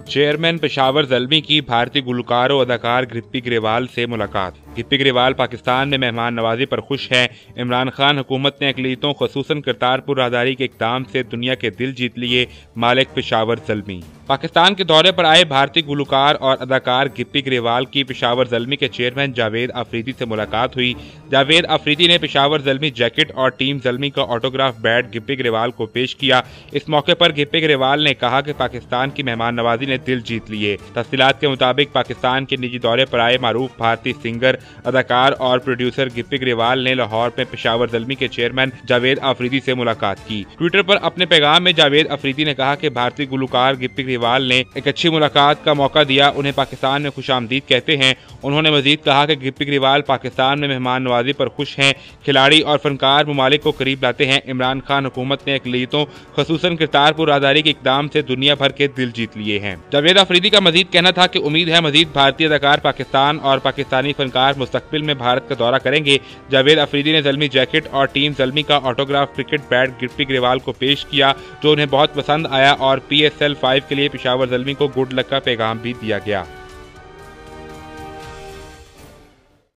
Chairman Peshawar Zalmi की भारतीय गुलकार और अदाकार गिप्पी ग्रेवाल से मुलाकात। गिप्पी ग्रेवाल पाकिस्तान में मेहमान नवाजी पर खुश हैं। इमरान खान हुकूमत ने अक़लियतों ख़ुसूसन करतारपुर राहदारी के इक़दाम से दुनिया के दिल जीत लिए, मालिक पेशावर ज़ल्मी। पाकिस्तान के दौरे पर आए भारतीय गुलकार और अदाकार गिप्पी ग्रेवाल की पेशावर ज़ल्मी के चेयरमैन जावेद अफरीदी से मुलाकात हुई। जावेद अफरीदी ने पेशावर ज़ल्मी जैकेट और टीम ज़ल्मी का ऑटोग्राफ बैट गिप्पी ग्रेवाल को पेश किया। इस मौके पर गिप्पी ग्रेवाल ने कहा कि पाकिस्तान की मेहमान नवाजी ने दिल जीत लिए। तफसीलात के मुताबिक पाकिस्तान के निजी दौरे पर आए मारूफ भारतीय सिंगर, अदाकार और प्रोड्यूसर गिप्पी ग्रेवाल ने लाहौर में पेशावर ज़ल्मी के चेयरमैन जावेद अफरीदी से मुलाकात की। ट्विटर पर अपने पैगाम में जावेद अफरीदी ने कहा कि भारतीय गुलकार गिप्पी ग्रेवाल ने एक अच्छी मुलाकात का मौका दिया, उन्हें पाकिस्तान में खुशामदीद कहते हैं। उन्होंने मजीद कहा कि गिप्पी ग्रेवाल पाकिस्तान में मेहमान नवाजी पर खुश हैं, खिलाड़ी और फनकार ममालिक को करीब लाते हैं। इमरान खान हुकूमत ने अक़लियतों ख़ुसूसन करतारपुर राहदारी के इक़दाम से दुनिया भर के दिल जीत लिए हैं। जावेद अफरीदी का मजीद कहना था कि उम्मीद है मजीद भारतीय अदाकार पाकिस्तान और पाकिस्तानी फनकार मुस्तकबिल में भारत का दौरा करेंगे। जावेद अफरीदी ने ज़ल्मी जैकेट और टीम ज़ल्मी का autograph cricket bat Gippy Grewal को पेश किया, जो उन्हें बहुत पसंद आया और PSL 5 के लिए पेशावर ज़ल्मी को गुड लक का पैगाम भी दिया गया।